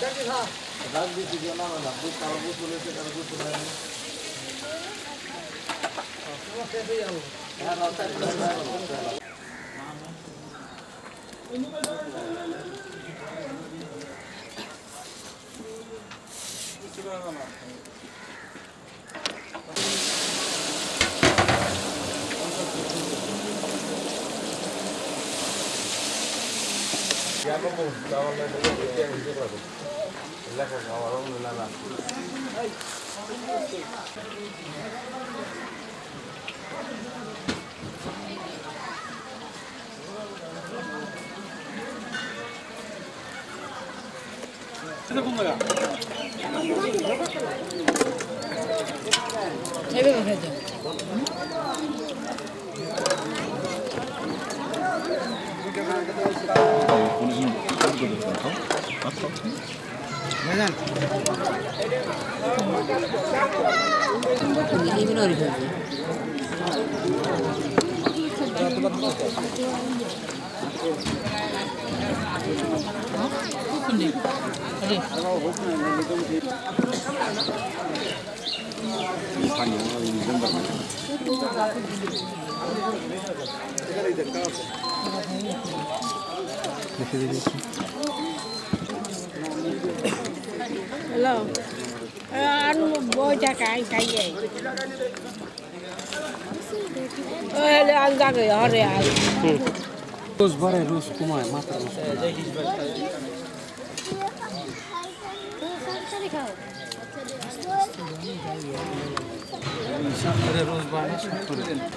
Hello. Ăn bôi cha cái gì? Ăn ra rồi ở đây. Rus bare rus kumai matra rus. Shippur rus bare Shippur.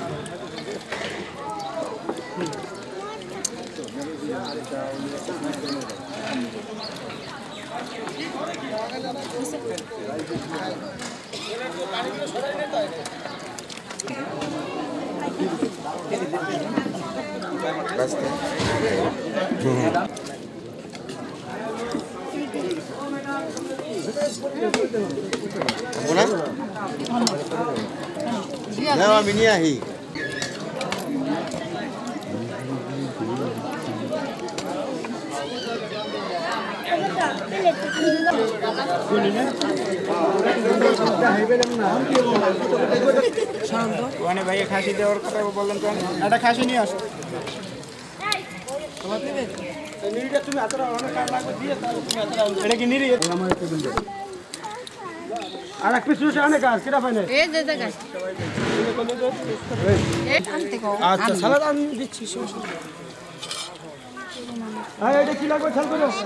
Nah, ini ahi. ওখানে ভাইয়া খাসি দেওয়ার কথা বললেন তো একটা খাসি নিয়ে আসো তুমি এটা কি নিরি আর এক পিস রুটি অনেক কাজ কেটা পাইলে আচ্ছা সালাদ আমি দিচ্ছি হ্যাঁ এটা কি লাগবে খেয়াল করো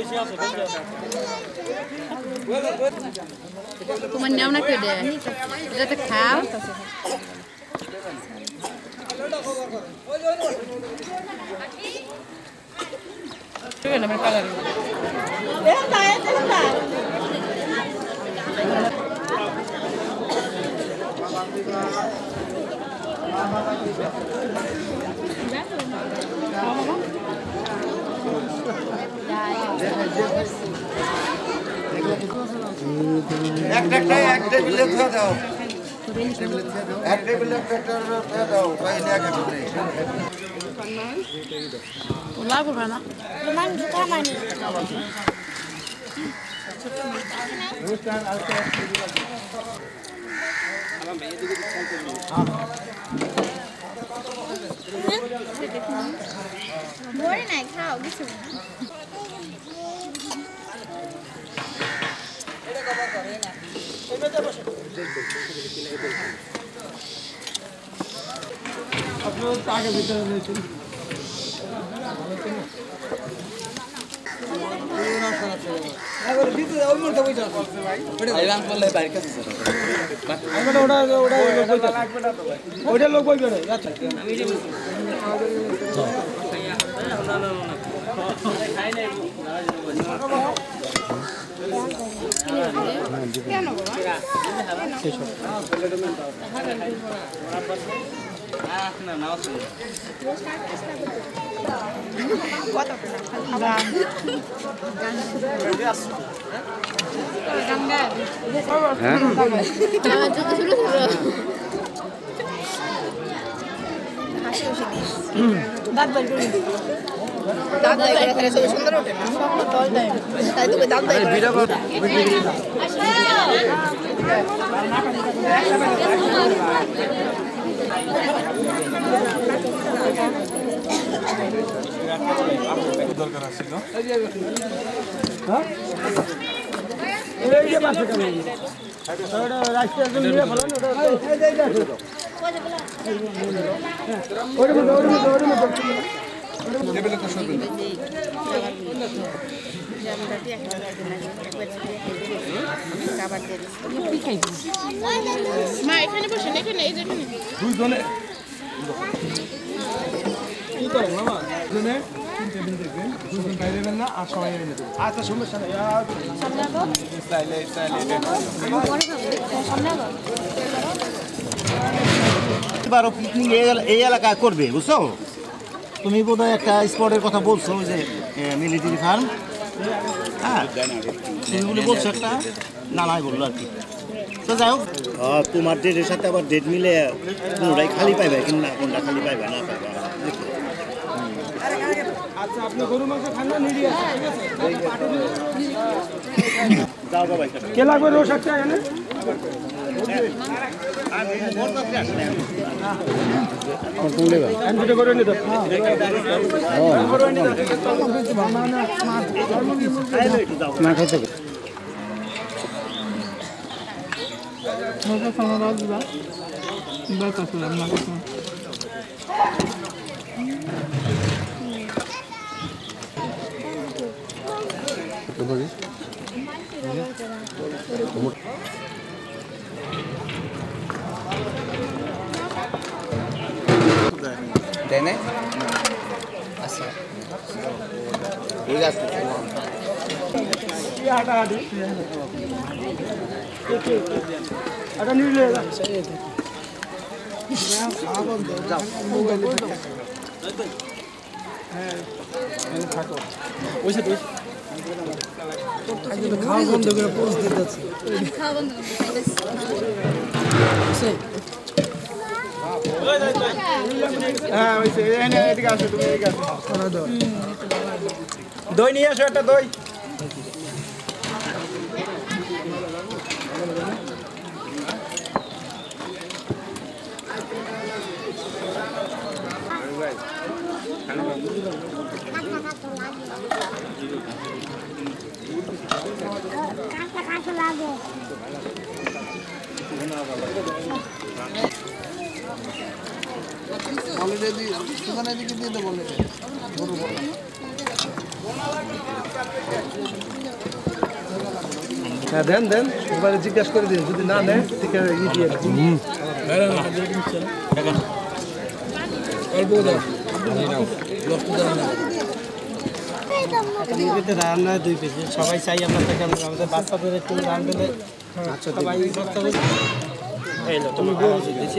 তোমার নাম না কে দেয় এটা তো খাও Bueno, me pagan. Esta. এক টেবিলে দিয়ে দাও এক টেবিলে দিয়ে দাও ভাই নিয়ে যাবে Olá, Buvana. Mangi kamani. Bore này khao cái gì? আপনার টাকা ভিতরে রয়েছে ওটা লোক বই করে আচ্ছা কেন দাঁত দাদা করে তাহলে সব সুন্দর ওঠে না তাই তো দাদা দরকার আছে না হ্যাঁ এই যে বাসে কেন ওটা রাস্তার জন্য নিয়ে ফেলো না ওটা টেবিলে তো সব মা এখানে বসেন এখানে এই যেখানে দুইজনে কি করেন মামা দুজনে তিনটে দিন দেখবেন দুজন বাইরে বের না আর সবাই এনে দেবেন আচ্ছা সমস্যা নাই স্টাইলে এবারও পিকনিক এই এলাকায় করবে বুঝছো তুমি বোধহয় একটা স্পটের কথা বলছো যে মিলিটারি ফার্ম হ্যাঁ তুমি বলে বলছো একটা নালাই বললো আর কি তো যাই হোক তোমার ডেটের সাথে আবার ডেট মিলে কোনোটাই খালি পাইবে কিনা কোনটা খালি পাইবে না পাইবে আচ্ছা আপনি গরু মাংস খান না নিয়ে যাও ভাই কে লাগবে রোজ একটা এনে দুটো করে নিতে না খাইতে দেনে আচ্ছা ঠিক আছে হাঁটাহাঁটি এটা নিলে খাওয়া বন্ধ করে পোস্ট দিতেছে হ্যাঁ এদিকে আসো তুমি এদিকে আসো দই নিয়ে আসো একটা দই অলরেডি দোকানে দিকে দিয়ে দেবো গরু বড় হ্যাঁ দেন দেন এবারে জিজ্ঞাসা করে দিন যদি না নেয় ঠিক আছে ই দিয়ে রান্না 2 পিস সবাই চাই আমরা থেকে আমাদের বাচ্চাদের একটু রান দিলে আচ্ছা সবাই করতে হবে এই লো তুমি গরু দিছি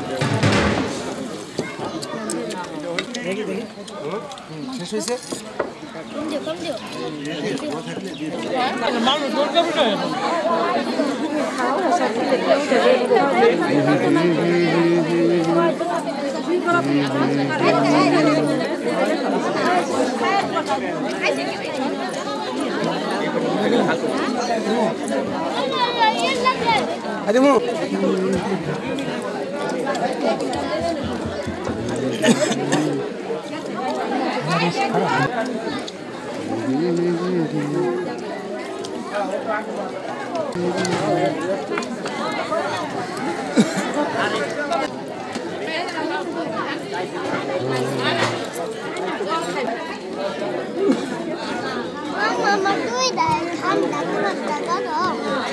দেখি দেখি শেষ হইছে কম দিও মানুষ দরকার বিষয় আরে মো মামা তুই দেখ ঠান্ডা পুরো টাকা দাও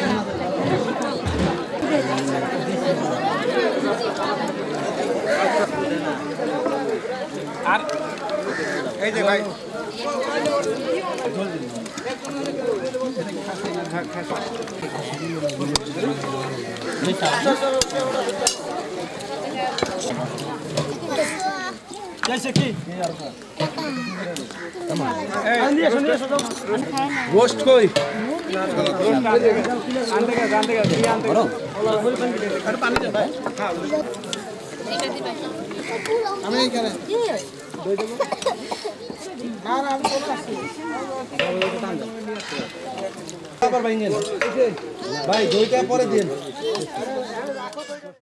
আর এই যে ভাই कैसे की गोश्त कोई আমি এখানে আবার ভাই দইটা পরে দিন